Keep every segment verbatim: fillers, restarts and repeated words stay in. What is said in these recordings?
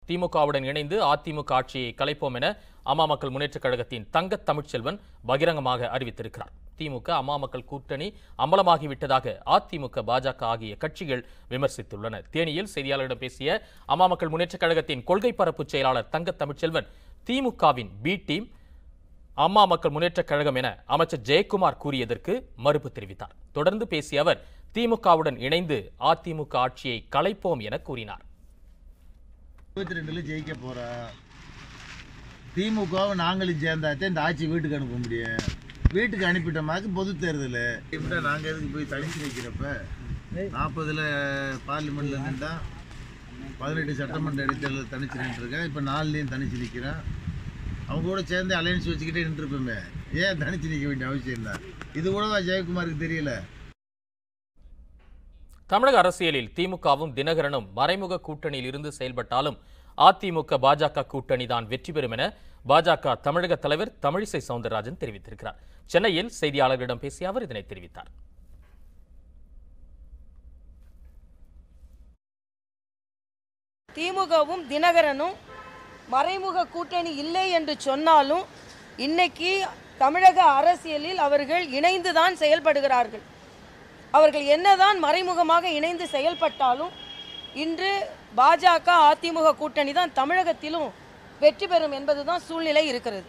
திமுகவுடன் இணைந்து அதிமுக ஆட்சியை கலைப்போம் என அம்மா மக்கள் முன்னேற்றக் கழகத்தின் தங்க தமிழ்ச்செல்வன் பகிரங்கமாக அறிவித்திருக்கிறார். திமுக அம்மா மக்கள் கூட்டணி அமலமாகிவிட்டதாக அதிமுக பாஜக ஆகிய கட்சிகள் விமர்சித்துள்ளன. தேனியில் செய்தியாளர்களிடம் பேசிய அம்மா மக்கள் முன்னேற்றக் கழகத்தின் கொள்கை பரப்பு செயலாளர் தங்க தமிழ்ச்செல்வன் திமுகவின் பி டீம் அம்மா மக்கள் முன்னேற்றக் கழகம் என அமைச்சர் ஜெயக்குமார் கூறியதற்கு மறுப்பு தெரிவித்தார். தொடர்ந்து பேசிய அவர் திமுகவுடன் இணைந்து அதிமுக ஆட்சியை கலைப்போம் என கூறினார். இருபத்தி ரெண்டுல ஜெயிக்க போறா திமுகவும் நாங்களும் சேர்ந்தாச்சே இந்த ஆட்சி வீட்டுக்கு அனுப்ப முடியும். வீட்டுக்கு அனுப்பிட்டோமாக்கு பொது தேர்தல் இப்படி நாங்கள் எதுக்கு போய் தனிச்சு நிற்கிறப்ப நாற்பதுல பார்லிமெண்ட்ல நின்றா பதினெட்டு சட்டமன்ற இடைத்தேர்தல் தனிச்சு நின்றுருக்கேன். இப்போ நாலுலேயும் தனிச்சு நிற்கிறேன். அவங்க கூட சேர்ந்து அலையன்ஸ் வச்சுக்கிட்டே நின்றுருப்போமே, ஏன் தனிச்சு நிற்க வேண்டிய அவசியம் தான்? இது கூடவா ஜெயக்குமாருக்கு தெரியல? தமிழக அரசியலில் திமுகவும் தினகரனும் மறைமுக கூட்டணியில் இருந்து செயல்பட்டாலும் அதிமுக பாஜக கூட்டணி தான் வெற்றி பெறும் என பாஜக தமிழக தலைவர் தமிழிசை சவுந்தரராஜன் தெரிவித்திருக்கிறார். சென்னையில் செய்தியாளர்களிடம் பேசிய அவர் இதனை தெரிவித்தார். திமுகவும் தினகரனும் மறைமுக கூட்டணி இல்லை என்று சொன்னாலும் இன்னைக்கு தமிழக அரசியலில் அவர்கள் இணைந்துதான் செயல்படுகிறார்கள். அவர்கள் என்னதான் மறைமுகமாக இணைந்து செயல்பட்டாலும் இன்று பாஜக அதிமுக கூட்டணி தான் தமிழகத்திலும் வெற்றி பெறும் என்பதுதான் சூழ்நிலை இருக்கிறது.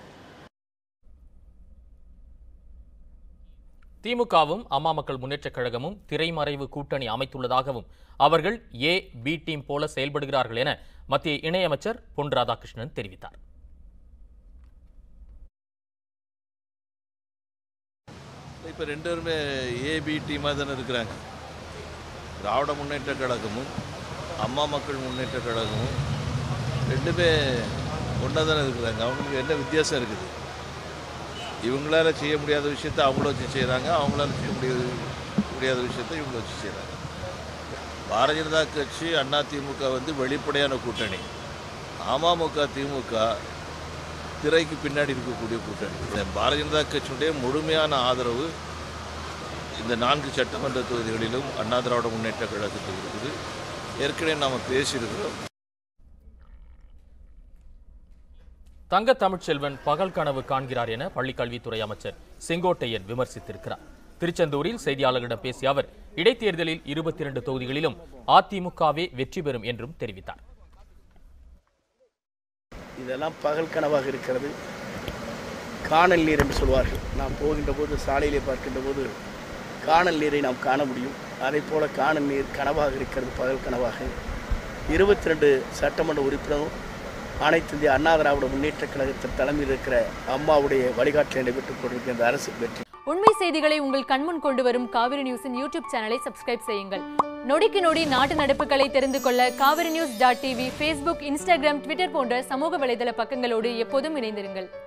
திமுகவும் அம்மா மக்கள் முன்னேற்றக் கழகமும் திரைமறைவு கூட்டணி அமைத்துள்ளதாகவும் அவர்கள் ஏ பி டீம் போல செயல்படுகிறார்கள் என மத்திய இணையமைச்சர் பொன் ராதாகிருஷ்ணன் தெரிவித்தார். இப்போ ரெண்டு பேருமே ஏபி டீமாக தானே இருக்கிறாங்க. திராவிட முன்னேற்ற கழகமும் அம்மா மக்கள் முன்னேற்ற கழகமும் ரெண்டுமே ஒன்றா தானே இருக்கிறாங்க. அவங்களுக்கு என்ன வித்தியாசம் இருக்குது? இவங்களால செய்ய முடியாத விஷயத்தை அவங்கள வச்சு செய்கிறாங்க, அவங்களால செய்ய முடியாது முடியாத விஷயத்தை இவங்கள வச்சு செய்கிறாங்க. பாரதிய ஜனதா கட்சி அண்ணா திமுக வந்து வெளிப்படையான கூட்டணி. அமமுக திமுக திரைக்கு பின்னாடி இருக்கக்கூடிய கூட்டணி. பாரதிய ஜனதா கட்சியுடைய முழுமையான ஆதரவு இந்த நான்கு சட்டமன்ற தொகுதிகளிலும் அண்ணா திராவிட முன்னேற்ற கழகத்தில் இருக்குது. ஏற்கனவே நாம் பேசியிருக்கிறோம். தங்க தமிழ்ச்செல்வன் பகல் கனவு காண்கிறார் என பள்ளிக்கல்வித்துறை அமைச்சர் செங்கோட்டையன் விமர்சித்திருக்கிறார். திருச்செந்தூரில் செய்தியாளர்களிடம் பேசிய அவர் இடைத்தேர்தலில் இருபத்தி இரண்டு தொகுதிகளிலும் அதிமுகவே வெற்றி பெறும் என்றும் தெரிவித்தார். இதெல்லாம் பகல் கனவாக இருக்கிறது. காணல் நீர் என்று சொல்வார்கள். நாம் போகின்ற போது சாலையிலே பார்க்கின்ற போது காணல் நீரை நாம் காண முடியும். அதை போல காணல் நீர் கனவாக இருக்கிறது, பகல் கனவாக. இருபத்தி ரெண்டு சட்டமன்ற உறுப்பினரும் அனைத்து இந்திய அண்ணா திராவிட முன்னேற்ற கழகத்தின் தலைமையில் இருக்கிற அம்மாவுடைய வழிகாட்டலை நடைபெற்றுக் கொண்டிருக்கிற இந்த அரசு வெற்றி. உண்மை செய்திகளை உங்கள் கண்முன் கொண்டு வரும் காவிரி நியூஸின் யூடியூப் சேனலை சப்ஸ்கிரைப் செய்யுங்கள். நொடிக்கு நொடி நாட்டு நடப்புகளை தெரிந்து கொள்ள Kaveri news dot TV, Facebook, Instagram, Twitter போன்ற சமூக வலைதள பக்கங்களோடு எப்போதும் இணைந்திருங்கள்.